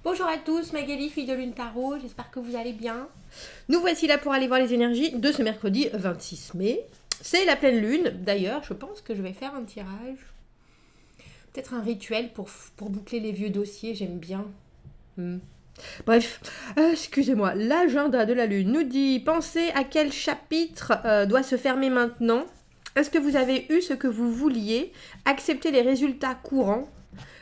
Bonjour à tous, Magali, fille de Lune Tarot, j'espère que vous allez bien. Nous voici là pour aller voir les énergies de ce mercredi 26 mai. C'est la pleine lune, d'ailleurs, je pense que je vais faire un tirage. Peut-être un rituel pour boucler les vieux dossiers, j'aime bien. Bref, excusez-moi, l'agenda de la lune nous dit, pensez à quel chapitre doit se fermer maintenant. Est-ce que vous avez eu ce que vous vouliez? Acceptez les résultats courants.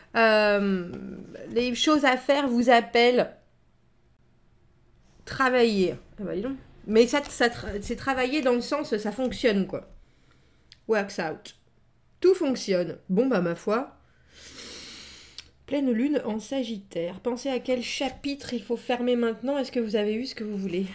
Les choses à faire vous appellent travailler. Ah bah, dis donc. Mais c'est travailler dans le sens, ça fonctionne quoi. Works out. Tout fonctionne. Bon bah ma foi. Pleine lune en Sagittaire. Pensez à quel chapitre il faut fermer maintenant. Est-ce que vous avez eu ce que vous voulez?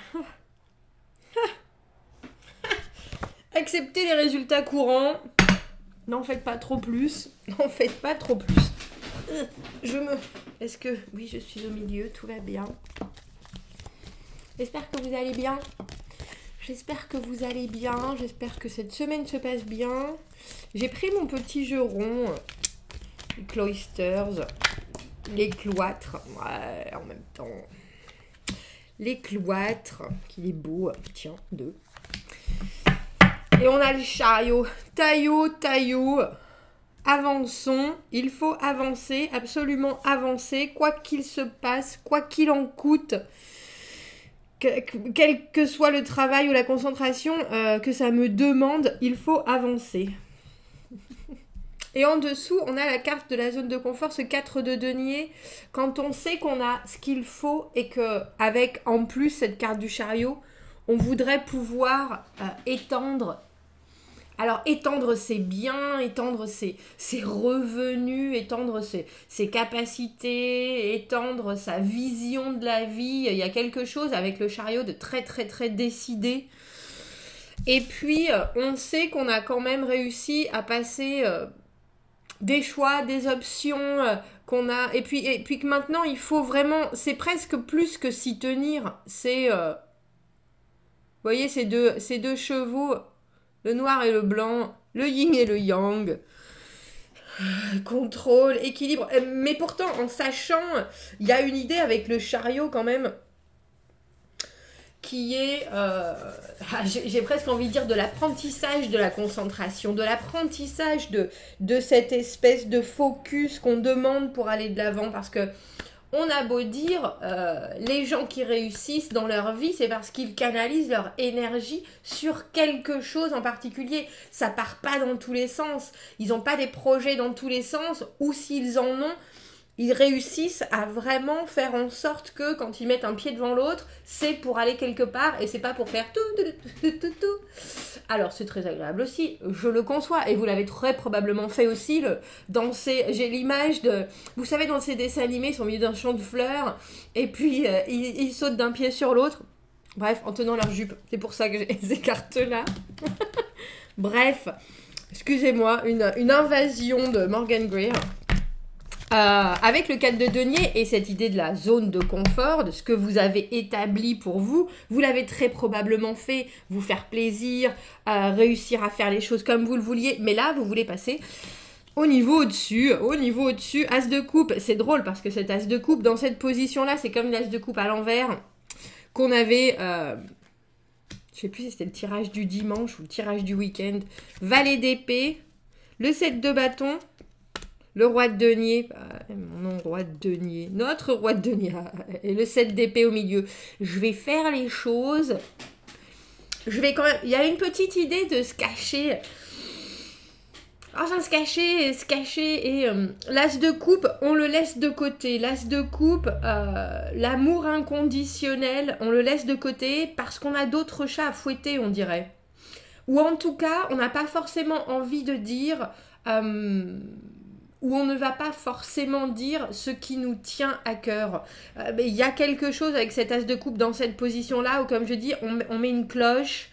Acceptez les résultats courants. N'en faites pas trop plus. N'en faites pas trop plus. Est-ce que... Oui, je suis au milieu, tout va bien. J'espère que vous allez bien. J'espère que vous allez bien. J'espère que cette semaine se passe bien. J'ai pris mon petit jeu rond. Les cloisters. Les cloîtres. Ouais, en même temps. Les cloîtres. Qu'il est beau. Tiens, 2. Et on a le chariot. Taillot. Avançons, il faut avancer, absolument avancer, quoi qu'il se passe, quoi qu'il en coûte, quel que soit le travail ou la concentration que ça me demande, il faut avancer. Et en dessous, on a la carte de la zone de confort, ce 4 de denier. Quand on sait qu'on a ce qu'il faut et qu'avec en plus cette carte du chariot, on voudrait pouvoir étendre. Alors, étendre ses biens, étendre ses revenus, étendre ses capacités, étendre sa vision de la vie. Il y a quelque chose avec le chariot de très, très, très décidé. Et puis, on sait qu'on a quand même réussi à passer des choix, des options qu'on a. Et puis que maintenant, il faut vraiment... C'est presque plus que s'y tenir. C'est... vous voyez, ces deux chevaux... Le noir et le blanc, le yin et le yang, contrôle, équilibre. Mais pourtant, en sachant, il y a une idée avec le chariot quand même, qui est, j'ai presque envie de dire, de l'apprentissage de la concentration, de l'apprentissage de cette espèce de focus qu'on demande pour aller de l'avant, parce que on a beau dire, les gens qui réussissent dans leur vie, c'est parce qu'ils canalisent leur énergie sur quelque chose en particulier. Ça part pas dans tous les sens. Ils n'ont pas des projets dans tous les sens, ou s'ils en ont, ils réussissent à vraiment faire en sorte que quand ils mettent un pied devant l'autre, c'est pour aller quelque part et c'est pas pour faire tout. Alors c'est très agréable aussi, je le conçois, et vous l'avez très probablement fait aussi. J'ai l'image de, vous savez, dans ces dessins animés, ils sont au milieu d'un champ de fleurs et puis ils sautent d'un pied sur l'autre. Bref, en tenant leur jupe. C'est pour ça que j'ai ces cartes-là. Bref, excusez-moi, une invasion de Morgan Greer. Avec le 4 de denier et cette idée de la zone de confort, de ce que vous avez établi pour vous, vous l'avez très probablement fait, vous faire plaisir, réussir à faire les choses comme vous le vouliez, mais là, vous voulez passer au niveau au-dessus, as de coupe. C'est drôle parce que cet as de coupe, dans cette position-là, c'est comme l'as de coupe à l'envers qu'on avait... je sais plus si c'était le tirage du dimanche ou le tirage du week-end. Valet d'épée, le 7 de bâton, le roi de denier, mon roi de denier, notre roi de denier, et le 7 d'épée au milieu. Je vais faire les choses. Je vais quand même... Il y a une petite idée de se cacher. Enfin, se cacher. Et l'as de coupe, on le laisse de côté. L'as de coupe, l'amour inconditionnel, on le laisse de côté parce qu'on a d'autres chats à fouetter, on dirait. Ou en tout cas, on n'a pas forcément envie de dire... où on ne va pas forcément dire ce qui nous tient à cœur. Mais il y a quelque chose avec cet as de coupe dans cette position-là où, comme je dis, on met une cloche.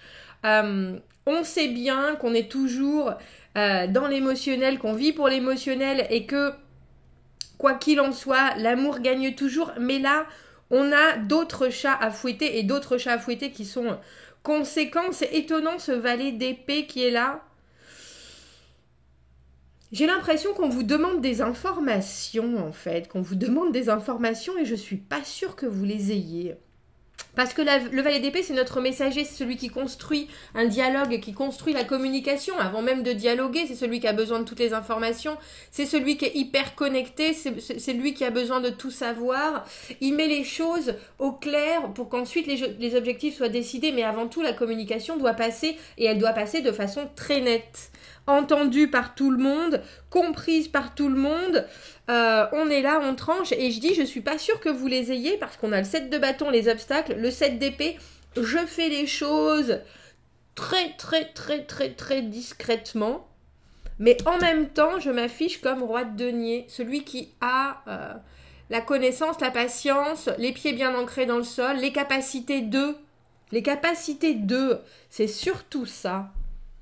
On sait bien qu'on est toujours dans l'émotionnel, qu'on vit pour l'émotionnel et que, quoi qu'il en soit, l'amour gagne toujours. Mais là, on a d'autres chats à fouetter et d'autres chats à fouetter qui sont conséquents. C'est étonnant ce valet d'épée qui est là. J'ai l'impression qu'on vous demande des informations, en fait, qu'on vous demande des informations et je suis pas sûre que vous les ayez. Parce que le valet d'épée, c'est notre messager, c'est celui qui construit un dialogue, qui construit la communication. Avant même de dialoguer, c'est celui qui a besoin de toutes les informations, c'est celui qui est hyper connecté, c'est lui qui a besoin de tout savoir. Il met les choses au clair pour qu'ensuite les objectifs soient décidés. Mais avant tout, la communication doit passer, et elle doit passer de façon très nette. Entendue par tout le monde, comprise par tout le monde. On est là, on tranche, et je dis, je suis pas sûre que vous les ayez, parce qu'on a le 7 de bâton, les obstacles, le 7 d'épée, je fais les choses très discrètement, mais en même temps, je m'affiche comme roi de denier, celui qui a la connaissance, la patience, les pieds bien ancrés dans le sol, les capacités de, c'est surtout ça.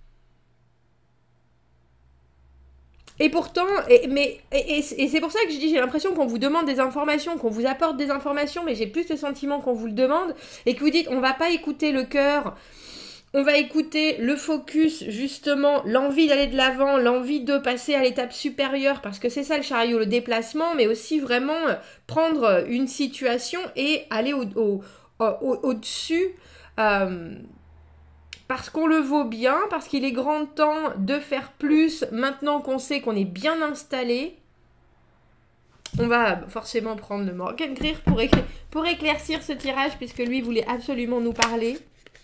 Et pourtant, c'est pour ça que je dis, j'ai l'impression qu'on vous demande des informations, qu'on vous apporte des informations, mais j'ai plus le sentiment qu'on vous le demande, et que vous dites, on va pas écouter le cœur, on va écouter le focus, justement, l'envie d'aller de l'avant, l'envie de passer à l'étape supérieure, parce que c'est ça le chariot, le déplacement, mais aussi vraiment prendre une situation et aller au-dessus, parce qu'on le vaut bien, parce qu'il est grand temps de faire plus, maintenant qu'on sait qu'on est bien installé. On va forcément prendre le Morgan Greer pour éclaircir ce tirage, puisque lui voulait absolument nous parler.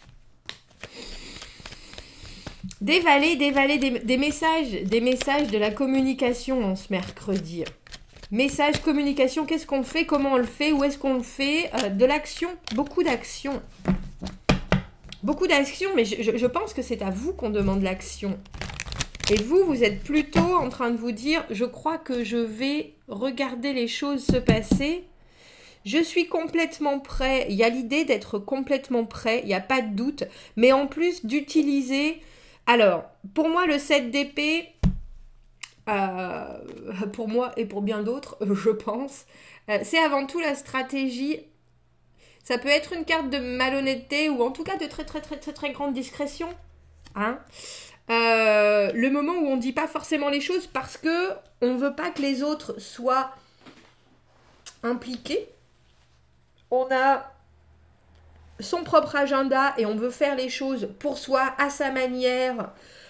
Des messages de la communication en ce mercredi. Message, communication, qu'est-ce qu'on fait, comment on le fait, où est-ce qu'on le fait, de l'action, beaucoup d'action. Beaucoup d'actions, mais je pense que c'est à vous qu'on demande l'action. Et vous êtes plutôt en train de vous dire, je crois que je vais regarder les choses se passer. Je suis complètement prêt. Il y a l'idée d'être complètement prêt, il n'y a pas de doute. Mais en plus d'utiliser... Alors, pour moi, le 7 d'épée, pour moi et pour bien d'autres, je pense, c'est avant tout la stratégie. Ça peut être une carte de malhonnêteté ou en tout cas de très grande discrétion. Hein, le moment où on ne dit pas forcément les choses parce que on ne veut pas que les autres soient impliqués. On a son propre agenda et on veut faire les choses pour soi, à sa manière.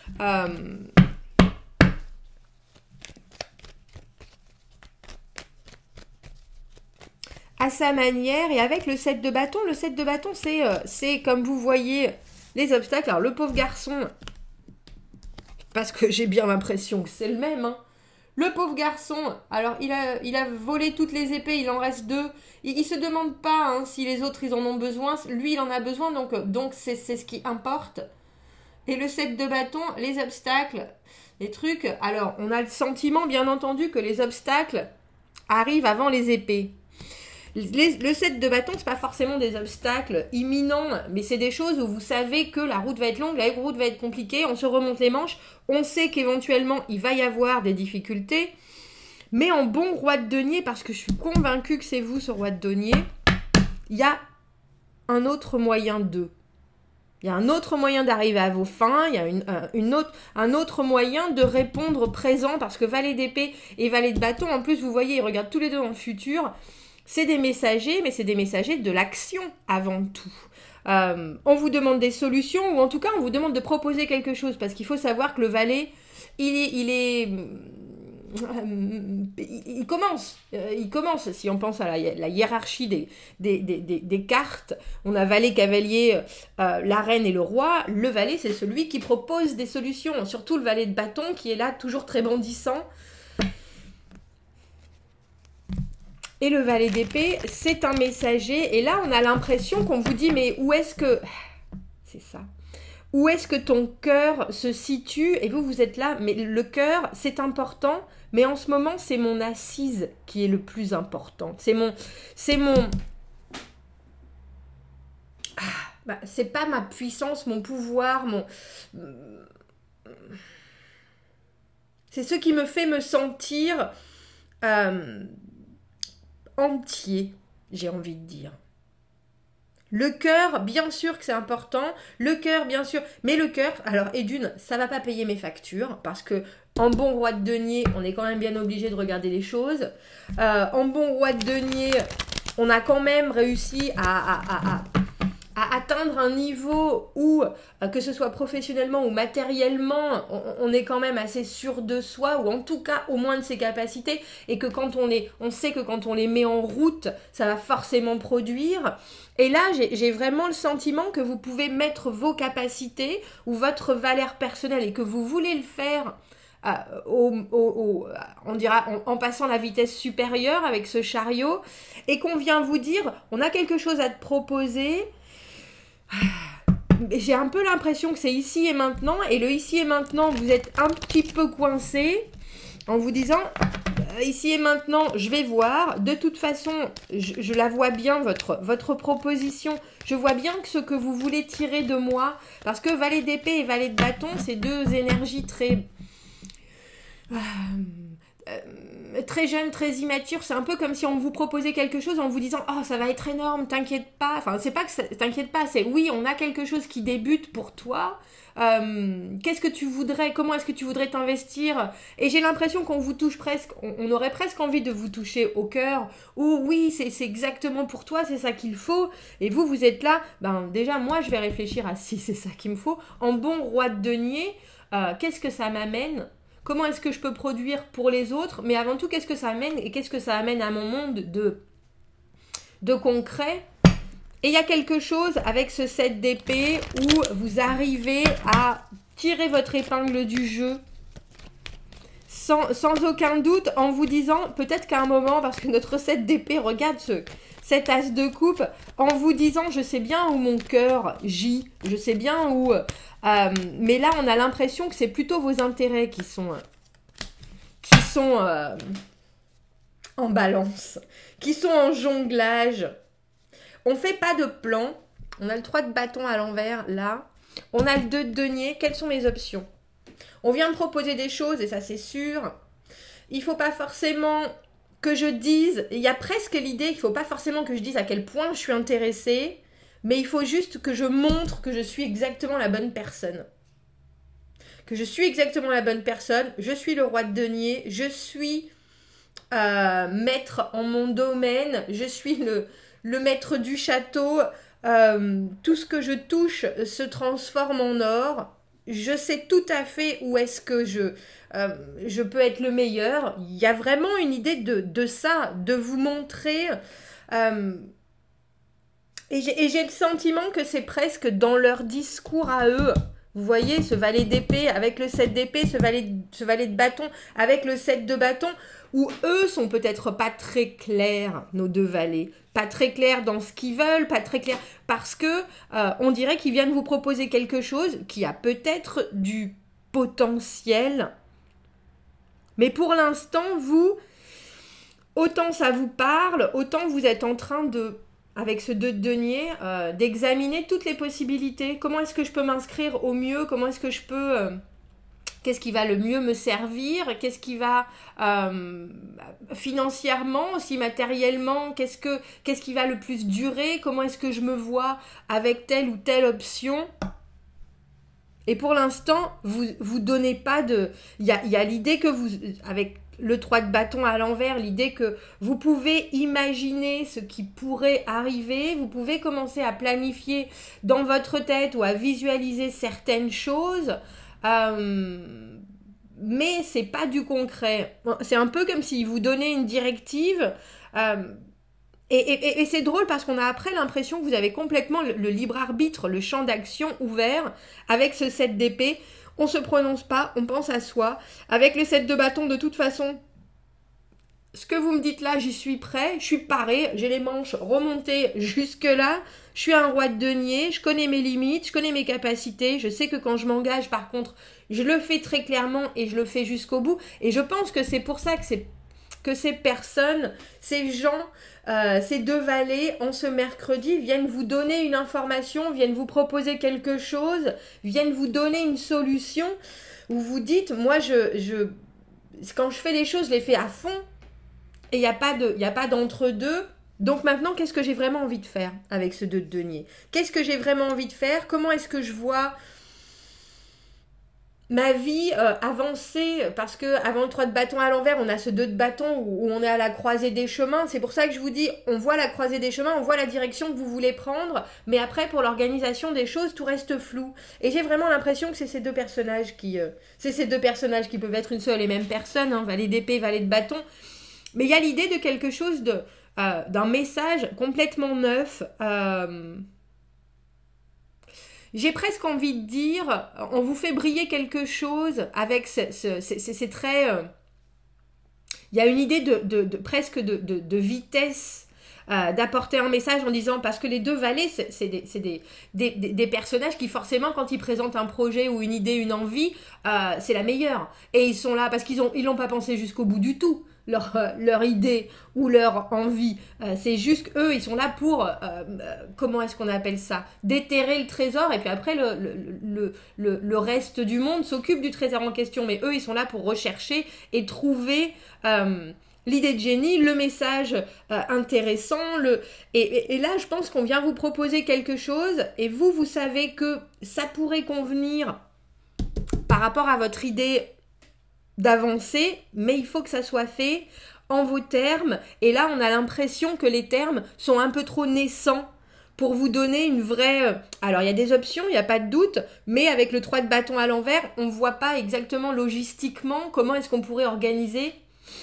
À sa manière, et avec le 7 de bâton, c'est comme vous voyez les obstacles. Alors le pauvre garçon, parce que j'ai bien l'impression que c'est le même, hein. Le pauvre garçon, alors il a volé toutes les épées, il en reste 2. Il se demande pas hein, si les autres ils en ont besoin, lui il en a besoin, donc c'est ce qui importe. Et le 7 de bâton, les obstacles, les trucs, alors on a le sentiment bien entendu que les obstacles arrivent avant les épées. Le 7 de bâton, c'est pas forcément des obstacles imminents, mais c'est des choses où vous savez que la route va être longue, la route va être compliquée, on se remonte les manches, on sait qu'éventuellement il va y avoir des difficultés, mais en bon roi de denier, parce que je suis convaincue que c'est vous ce roi de denier, il y a un autre moyen d'eux. Il y a un autre moyen d'arriver à vos fins, il y a un autre moyen de répondre présent, parce que valet d'épée et valet de bâton, en plus vous voyez, ils regardent tous les deux dans le futur. C'est des messagers, mais c'est des messagers de l'action avant tout. On vous demande des solutions, ou en tout cas, on vous demande de proposer quelque chose, parce qu'il faut savoir que le valet, il commence. Si on pense à la hiérarchie des cartes, on a valet, cavalier, la reine et le roi. Le valet, c'est celui qui propose des solutions, surtout le valet de bâton, qui est là, toujours très bondissant. Et le valet d'épée, c'est un messager. Et là, on a l'impression qu'on vous dit, mais où est-ce que... C'est ça. Où est-ce que ton cœur se situe? Et vous êtes là, mais le cœur, c'est important. Mais en ce moment, c'est mon assise qui est le plus important. C'est pas ma puissance, mon pouvoir, c'est ce qui me fait me sentir... entier, j'ai envie de dire. Le cœur, bien sûr que c'est important. Le cœur, bien sûr. Mais le cœur, alors, et d'une, ça va pas payer mes factures. Parce que en bon roi de denier, on est quand même bien obligé de regarder les choses. En bon roi de denier, on a quand même réussi à atteindre un niveau où, que ce soit professionnellement ou matériellement, on est quand même assez sûr de soi, ou en tout cas au moins de ses capacités, et que quand on sait que quand on les met en route, ça va forcément produire. Et là, j'ai vraiment le sentiment que vous pouvez mettre vos capacités ou votre valeur personnelle, et que vous voulez le faire on dira en passant la vitesse supérieure avec ce chariot, et qu'on vient vous dire, on a quelque chose à te proposer. J'ai un peu l'impression que c'est ici et maintenant, et le ici et maintenant, vous êtes un petit peu coincé en vous disant, ici et maintenant, je vais voir. De toute façon, je la vois bien, votre proposition. Je vois bien que ce que vous voulez tirer de moi, parce que valet d'épée et valet de bâton, c'est deux énergies très jeune, très immature. C'est un peu comme si on vous proposait quelque chose en vous disant « Oh, ça va être énorme, t'inquiète pas. » Enfin, c'est pas que t'inquiète pas, c'est « Oui, on a quelque chose qui débute pour toi. Qu'est-ce que tu voudrais? Comment est-ce que tu voudrais t'investir ?» Et j'ai l'impression qu'on vous touche presque, on aurait presque envie de vous toucher au cœur. Ou « Oui, c'est exactement pour toi, c'est ça qu'il faut. » Et vous êtes là, déjà, moi, je vais réfléchir à si c'est ça qu'il me faut. En bon roi de denier, qu'est-ce que ça m'amène? Comment est-ce que je peux produire pour les autres? Mais avant tout, qu'est-ce que ça amène? Et qu'est-ce que ça amène à mon monde de concret? Et il y a quelque chose avec ce 7 d'épée où vous arrivez à tirer votre épingle du jeu sans aucun doute, en vous disant, peut-être qu'à un moment, parce que notre 7 d'épée, regarde cet as de coupe, en vous disant, je sais bien où mon cœur gît, je sais bien où... mais là, on a l'impression que c'est plutôt vos intérêts qui sont en balance, qui sont en jonglage. On fait pas de plan. On a le 3 de bâton à l'envers, là. On a le 2 de denier. Quelles sont mes options? On vient me proposer des choses, et ça, c'est sûr. Il faut pas forcément que je dise... Il y a presque l'idée qu'il faut pas forcément que je dise à quel point je suis intéressée, mais il faut juste que je montre que je suis exactement la bonne personne. Que je suis exactement la bonne personne. Je suis le roi de denier. Je suis maître en mon domaine. Je suis le maître du château. Tout ce que je touche se transforme en or. Je sais tout à fait où est-ce que je peux être le meilleur. Il y a vraiment une idée de ça, de vous montrer... Et j'ai le sentiment que c'est presque dans leur discours à eux. Vous voyez, ce valet d'épée avec le 7 d'épée, ce valet de bâton avec le 7 de bâton, où eux sont peut-être pas très clairs, nos deux valets. Pas très clairs dans ce qu'ils veulent, pas très clairs, parce que on dirait qu'ils viennent vous proposer quelque chose qui a peut-être du potentiel. Mais pour l'instant, vous, autant ça vous parle, autant vous êtes en train de... avec ce 2 de denier, d'examiner toutes les possibilités. Comment est-ce que je peux m'inscrire au mieux? Comment est-ce que je peux... qu'est-ce qui va le mieux me servir? Qu'est-ce qui va financièrement, aussi matériellement? Qu'est-ce qui va le plus durer? Comment est-ce que je me vois avec telle ou telle option? Et pour l'instant, vous donnez pas de... Il y a l'idée que vous... avec le 3 de bâton à l'envers, l'idée que vous pouvez imaginer ce qui pourrait arriver, vous pouvez commencer à planifier dans votre tête ou à visualiser certaines choses, mais c'est pas du concret. C'est un peu comme s'il vous donnait une directive, et c'est drôle parce qu'on a après l'impression que vous avez complètement le libre arbitre, le champ d'action ouvert avec ce 7 d'épée. On se prononce pas, on pense à soi. Avec le 7 de bâton, de toute façon, ce que vous me dites là, j'y suis prêt, je suis paré, j'ai les manches remontées jusque-là, je suis un roi de denier, je connais mes limites, je connais mes capacités, je sais que quand je m'engage, par contre, je le fais très clairement et je le fais jusqu'au bout. Et je pense que c'est pour ça que ces personnes, ces gens, ces deux valets, en ce mercredi, viennent vous donner une information, viennent vous proposer quelque chose, viennent vous donner une solution, où vous dites, moi, quand je fais les choses, je les fais à fond, et il n'y a pas d'entre-deux. Donc maintenant, qu'est-ce que j'ai vraiment envie de faire avec ce 2 de denier? Qu'est-ce que j'ai vraiment envie de faire? Comment est-ce que je vois ma vie avancer? Parce que avant le 3 de bâton à l'envers, on a ce 2 de bâton où on est à la croisée des chemins. C'est pour ça que je vous dis, on voit la croisée des chemins, on voit la direction que vous voulez prendre, mais après, pour l'organisation des choses, tout reste flou. Et j'ai vraiment l'impression que c'est ces deux personnages qui... c'est ces deux personnages qui peuvent être une seule et même personne, hein, valet d'épée, valet de bâton. Mais il y a l'idée de quelque chose d'un message complètement neuf. J'ai presque envie de dire, on vous fait briller quelque chose avec ces traits. Il y a une idée presque de vitesse, d'apporter un message en disant, parce que les deux valets, c'est des personnages qui forcément, quand ils présentent un projet ou une idée, une envie, c'est la meilleure. Et ils sont là parce qu'ils l'ont pas pensé jusqu'au bout du tout. Leur idée ou leur envie. C'est juste qu'eux, ils sont là pour, comment est-ce qu'on appelle ça? Déterrer le trésor, et puis après, le reste du monde s'occupe du trésor en question. Mais eux, ils sont là pour rechercher et trouver l'idée de génie, le message intéressant. Et là, je pense qu'on vient vous proposer quelque chose, et vous savez que ça pourrait convenir par rapport à votre idée d'avancer, mais il faut que ça soit fait en vos termes. Et là, on a l'impression que les termes sont un peu trop naissants pour vous donner une vraie... Alors, il y a des options, il n'y a pas de doute, mais avec le 3 de bâton à l'envers, on ne voit pas exactement logistiquement comment est-ce qu'on pourrait organiser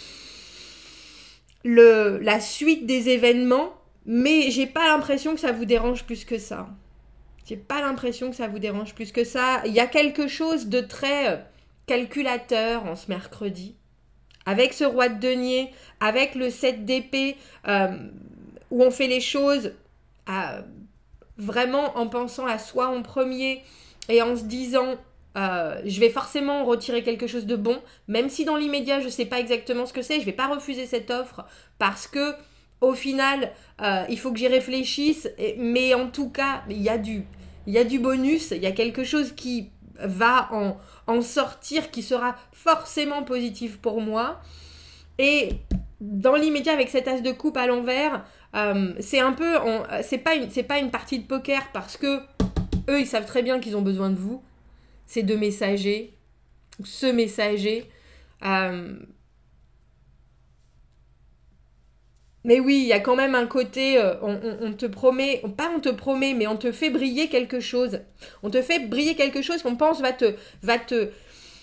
la suite des événements, mais j'ai pas l'impression que ça vous dérange plus que ça. J'ai pas l'impression que ça vous dérange plus que ça. Il y a quelque chose de très... calculateur en ce mercredi, avec ce roi de denier, avec le 7 d'épée, où on fait les choses vraiment en pensant à soi en premier et en se disant je vais forcément retirer quelque chose de bon, même si dans l'immédiat je ne sais pas exactement ce que c'est, je ne vais pas refuser cette offre parce que au final il faut que j'y réfléchisse, mais en tout cas il y a du bonus, il y a quelque chose qui va en sortir, qui sera forcément positif pour moi. Et dans l'immédiat, avec cet as de coupe à l'envers, c'est un peu... c'est pas une partie de poker, parce que eux, ils savent très bien qu'ils ont besoin de vous. Ces deux messagers, ce messager. Mais oui, il y a quand même un côté, on te promet, pas on te promet, mais on te fait briller quelque chose. On te fait briller quelque chose qu'on pense va te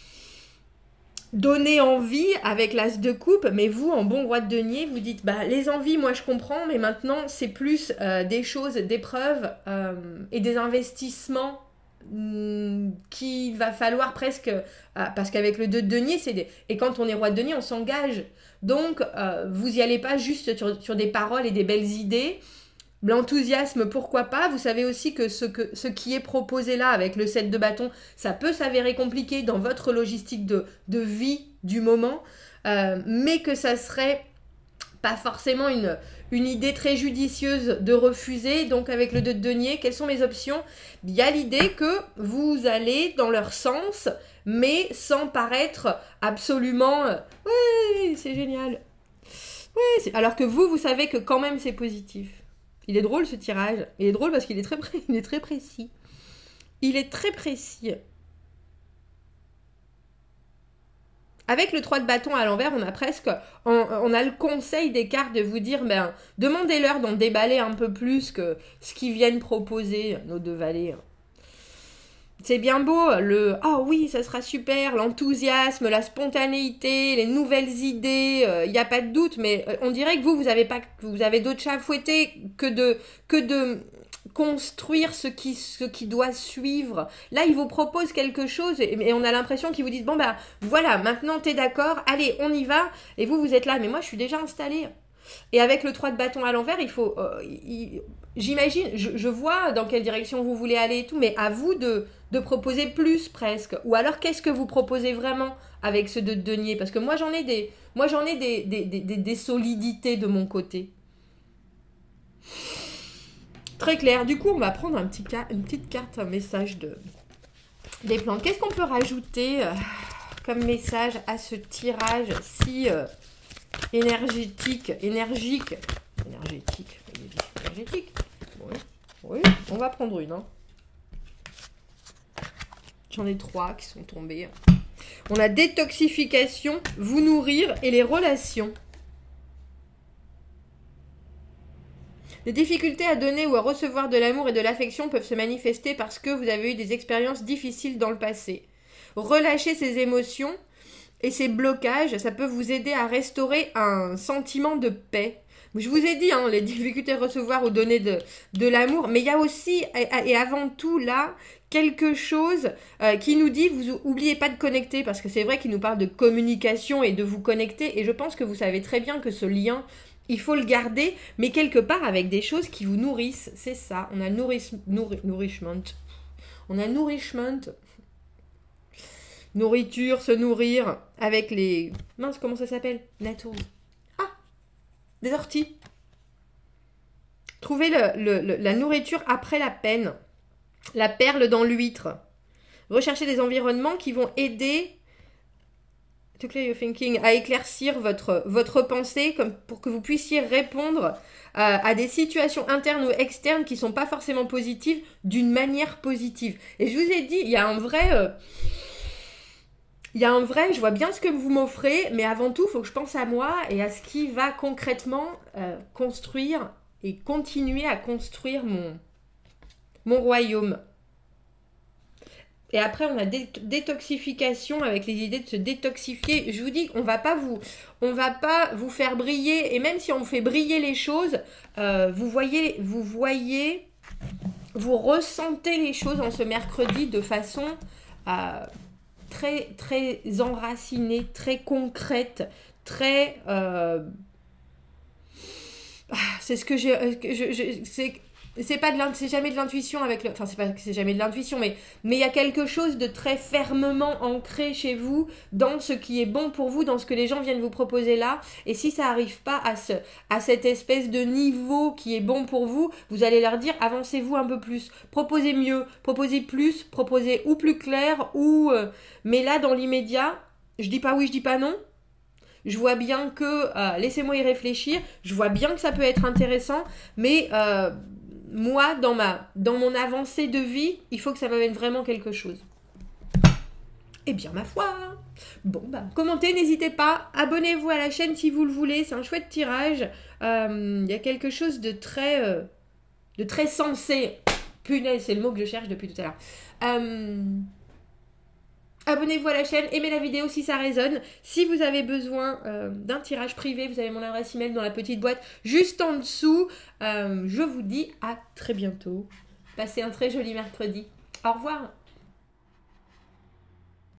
donner envie avec l'as de coupe, mais vous, en bon roi de denier, vous dites, bah les envies, moi je comprends, mais maintenant c'est plus des choses, des preuves et des investissements qu'il va falloir presque, parce qu'avec le 2 de denier, et quand on est roi de denier, on s'engage. Donc, vous n'y allez pas juste sur des paroles et des belles idées. L'enthousiasme, pourquoi pas. Vous savez aussi que ce qui est proposé là avec le 7 de bâton, ça peut s'avérer compliqué dans votre logistique de vie du moment, mais que ça serait pas forcément une idée très judicieuse de refuser. Donc avec le 2 de denier, quelles sont mes options? Il y a l'idée que vous allez dans leur sens, mais sans paraître absolument ouais, c'est génial. Ouais, alors que vous savez que quand même c'est positif. Il est drôle ce tirage. Il est drôle parce qu'il est très précis. Il est très précis. Avec le 3 de bâton à l'envers, on a le conseil des cartes de vous dire, ben, demandez-leur d'en déballer un peu plus que ce qu'ils viennent proposer, nos deux valets. C'est bien beau, oh oui, ça sera super, l'enthousiasme, la spontanéité, les nouvelles idées, il n'y a pas de doute, mais on dirait que vous avez d'autres chats à fouetter que de construire ce qui doit suivre. Là, il vous propose quelque chose et on a l'impression qu'ils vous disent, bon bah voilà, maintenant t'es d'accord, allez, on y va. Et vous êtes là, mais moi je suis déjà installée. Et avec le 3 de bâton à l'envers, il faut... j'imagine, je vois dans quelle direction vous voulez aller et tout, mais à vous de proposer plus presque. Ou alors, qu'est-ce que vous proposez vraiment avec ce 2 de denier? Parce que moi, j'en ai des solidités de mon côté. Très clair. Du coup, on va prendre une petite carte, un message des plantes. Qu'est-ce qu'on peut rajouter comme message à ce tirage si énergique énergétique. Il y a des bijoux énergétiques. Oui, oui, on va prendre une. Hein. J'en ai 3 qui sont tombés. On a détoxification, vous nourrir et les relations. Les difficultés à donner ou à recevoir de l'amour et de l'affection peuvent se manifester parce que vous avez eu des expériences difficiles dans le passé. Relâcher ces émotions et ces blocages, ça peut vous aider à restaurer un sentiment de paix. Je vous ai dit, hein, les difficultés à recevoir ou donner de l'amour, mais il y a aussi, et avant tout là, quelque chose qui nous dit, vous oubliez pas de connecter, parce que c'est vrai qu'il nous parle de communication et de vous connecter, et je pense que vous savez très bien que ce lien, il faut le garder, mais quelque part avec des choses qui vous nourrissent, c'est ça, on a nourishment, on a nourishment, nourriture, se nourrir, avec les, mince, comment ça s'appelle, Natto. Des orties. Trouvez la nourriture après la peine. La perle dans l'huître. Recherchez des environnements qui vont aider to clear your thinking, à éclaircir votre pensée comme pour que vous puissiez répondre à des situations internes ou externes qui ne sont pas forcément positives d'une manière positive. Et je vous ai dit, il y a un vrai... je vois bien ce que vous m'offrez, mais avant tout, il faut que je pense à moi et à ce qui va concrètement construire et continuer à construire mon royaume. Et après, on a détoxification avec les idées de se détoxifier. Je vous dis qu'on va pas vous faire briller. Et même si on fait briller les choses, vous ressentez les choses en ce mercredi de façon... très, très enracinée, très concrète, très... c'est ce que c'est jamais de l'intuition avec le... Enfin, c'est pas que c'est jamais de l'intuition, mais il y a quelque chose de très fermement ancré chez vous dans ce qui est bon pour vous, dans ce que les gens viennent vous proposer là. Et si ça n'arrive pas à cette espèce de niveau qui est bon pour vous, vous allez leur dire avancez-vous un peu plus, proposez mieux, proposez plus, proposez ou plus clair, ou... mais là, dans l'immédiat, je dis pas oui, je dis pas non. Je vois bien que... laissez-moi y réfléchir. Je vois bien que ça peut être intéressant, mais... moi, dans mon avancée de vie, il faut que ça m'amène vraiment quelque chose. Eh bien, ma foi. Bon, commentez, n'hésitez pas. Abonnez-vous à la chaîne si vous le voulez. C'est un chouette tirage. Il y a quelque chose de très sensé. Punaise, c'est le mot que je cherche depuis tout à l'heure. Abonnez-vous à la chaîne, aimez la vidéo si ça résonne. Si vous avez besoin d'un tirage privé, vous avez mon adresse email dans la petite boîte juste en dessous. Je vous dis à très bientôt. Passez un très joli mercredi. Au revoir.